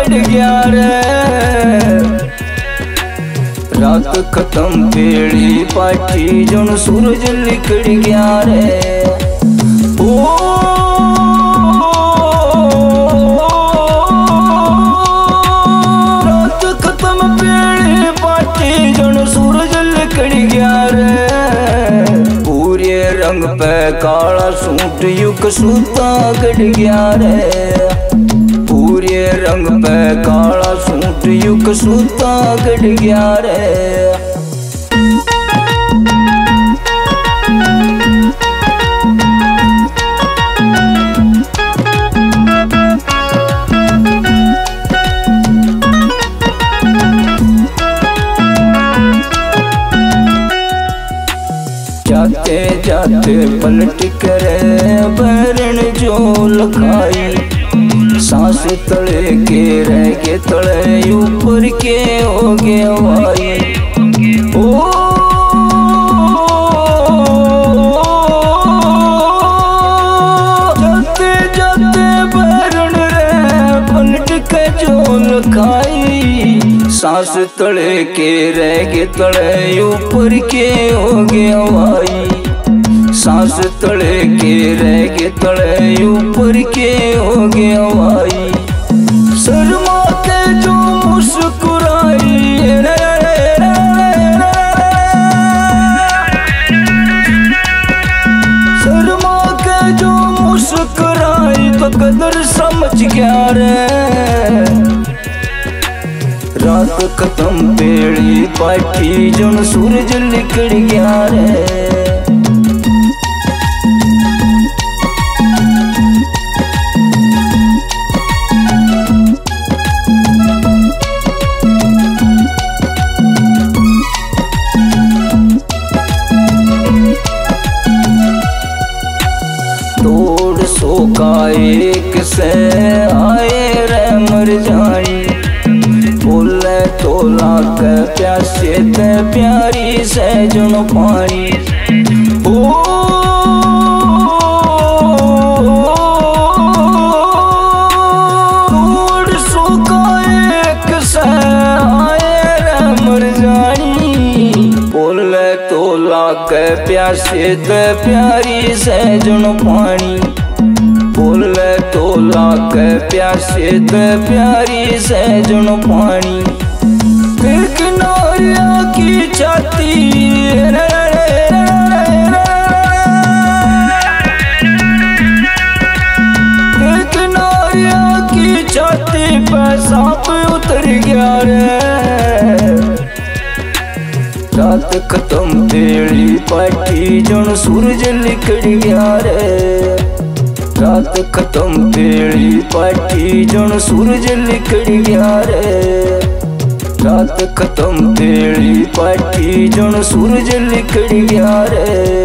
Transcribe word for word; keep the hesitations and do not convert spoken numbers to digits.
Cut गया रे। रात खत्म पेड़ी पाठी जन सूरज लिकड़ गया रे। ओ रात खत्म पेड़ी पाठी जन सूरज लिकड़ गया रे। पूरे रंग पे काला सूट युग सूता गड़ गया रे। पूरे रंग पे काला सूट युग सूता गड़ गया रे। जाते जाते पलट करे बैरन जो लखाई। सांस तले के रह के तले ऊपर के हो गए हवाई। ओ जाते जाते बैरन रे पलट के जो लखाई। सांस तले के रह के तले ऊपर के हो गए हवाई। सांस तले के रह के तले ऊपर के हो गए हवाई। शर्मा के जो मुस्कुराई शर्मा के जो मुस्कुराई तो कदर समझ गया रे। रात खत्म पेड़ी पाठी जन सूरज लिकड़ गया रे। तोड़ सो का एक से आए रे मर जाई। बोले तोला के प्यासे ते प्यारी से जन पानी। ओ तोड़ सो का एक से आए रे मर जाई। बोले तोला के प्यासे ते प्यारी से जन पानी। बोले तोला के प्यासे ते प्यारी से जन पानी। फिर किनारिया की छाती फिर किनारिया की छाती पे सांप उतर गया रे। रात खत्म पेड़ी पाठी जन सूरज लिकड़ गया रे। रात खत्म पेड़ी पाठी जन सूरज लिकड़ गया रे। रात खत्म पेड़ी पाठी जन सूरज लिकड़ गया रे।